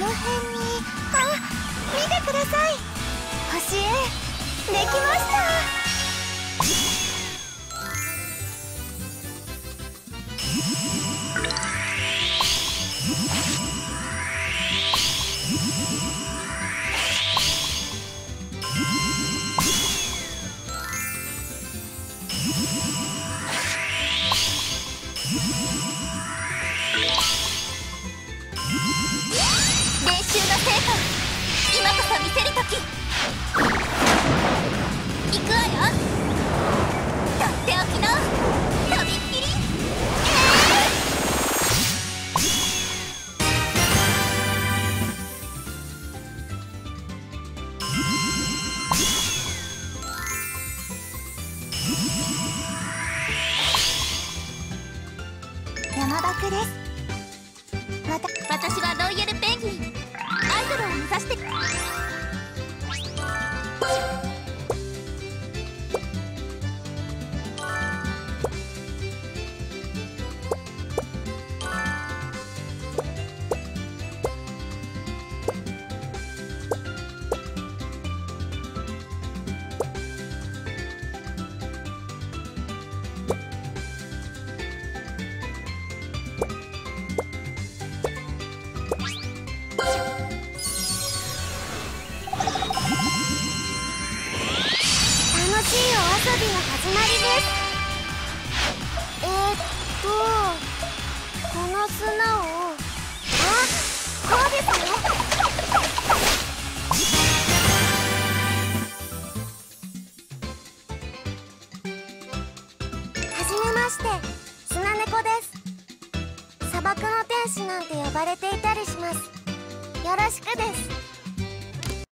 辺に、見てください。星絵できました。 練習の成果、今こそ見せる時。行くわよ。とっておきのとびっきり。 山岳です。 私はロイヤルペンギン、アイドルを目指して。 楽しいお遊びの始まりです。この砂を、そうですね。はじめまして、砂猫です。砂漠の天使なんて呼ばれていたりします。よろしくです。